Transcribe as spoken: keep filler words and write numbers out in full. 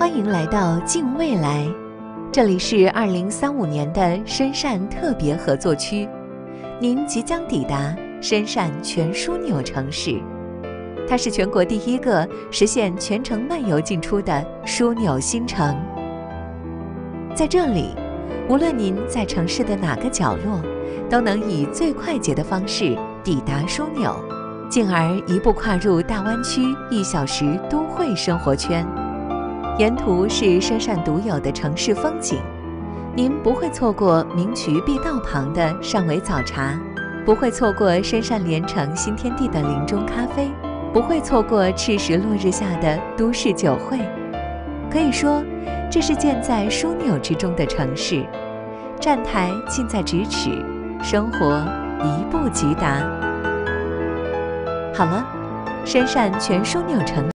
欢迎来到近未来，这里是二零三五年的深汕特别合作区，您即将抵达深汕全枢纽城市，它是全国第一个实现全程漫游进出的枢纽新城。在这里，无论您在城市的哪个角落，都能以最快捷的方式抵达枢纽，进而一步跨入大湾区一小时都会生活圈。沿途是深汕独有的城市风景，您不会错过明渠碧道旁的汕尾早茶，不会错过深汕连城新天地的林中咖啡，不会错过赤石落日下的都市酒会。可以说，这是建在枢纽之中的城市，站台近在咫尺，生活一步即达。好了，深汕全枢纽城